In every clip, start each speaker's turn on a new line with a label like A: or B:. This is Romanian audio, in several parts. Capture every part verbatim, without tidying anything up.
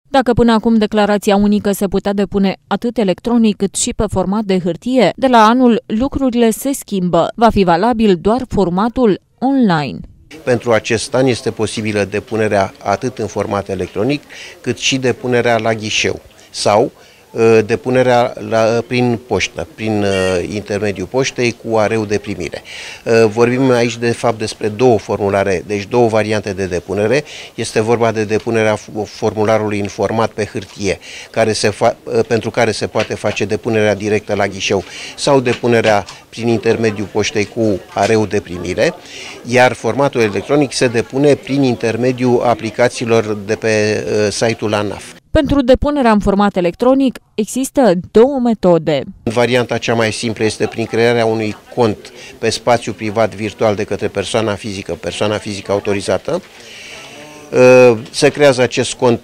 A: Dacă până acum declarația unică se putea depune atât electronic cât și pe format de hârtie, de la anul lucrurile se schimbă. Va fi valabil doar formatul online.
B: Pentru acest an este posibilă depunerea atât în format electronic, cât și depunerea la ghișeu sau depunerea la, prin poștă, prin uh, intermediul poștei cu areu de primire. Uh, vorbim aici de fapt despre două formulare, deci două variante de depunere. Este vorba de depunerea formularului în format pe hârtie, care se fa uh, pentru care se poate face depunerea directă la ghișeu sau depunerea prin intermediul poștei cu areu de primire, iar formatul electronic se depune prin intermediul aplicațiilor de pe uh, site-ul ANAF.
A: Pentru depunerea în format electronic există două metode.
B: Varianta cea mai simplă este prin crearea unui cont pe spațiu privat virtual de către persoana fizică, persoana fizică autorizată. Se creează acest cont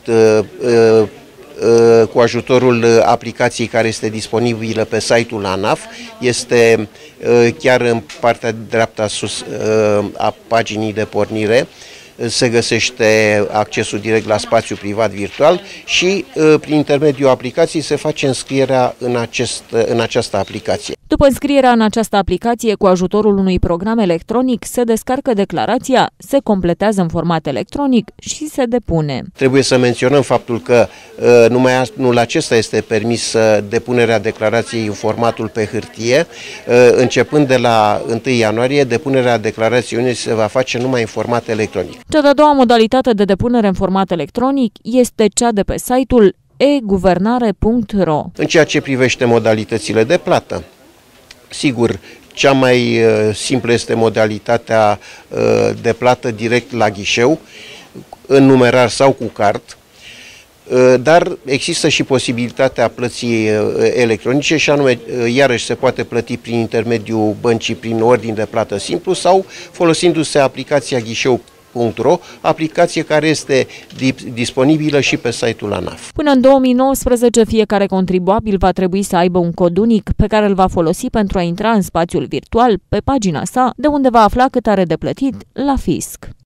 B: cu ajutorul aplicației care este disponibilă pe site-ul ANAF. Este chiar în partea dreapta sus a paginii de pornire. Se găsește accesul direct la spațiu privat virtual și prin intermediul aplicației se face înscrierea în, acest, în această aplicație.
A: După înscrierea în această aplicație cu ajutorul unui program electronic, se descarcă declarația, se completează în format electronic și se depune.
B: Trebuie să menționăm faptul că numai anul acesta este permis depunerea declarației în formatul pe hârtie. Începând de la întâi ianuarie, depunerea declarației se va face numai în format electronic.
A: Cea de-a doua modalitate de depunere în format electronic este cea de pe site-ul e guvernare punct ro.
B: În ceea ce privește modalitățile de plată, sigur, cea mai uh, simplă este modalitatea uh, de plată direct la ghișeu, în numerar sau cu card, uh, dar există și posibilitatea plății uh, electronice și anume, uh, iarăși se poate plăti prin intermediul băncii, prin ordin de plată simplu sau folosindu-se aplicația ghișeu punct ro, aplicație care este disponibilă și pe site-ul ANAF.
A: Până în două mii nouăsprezece, fiecare contribuabil va trebui să aibă un cod unic pe care îl va folosi pentru a intra în spațiul virtual pe pagina sa, de unde va afla cât are de plătit la fisc.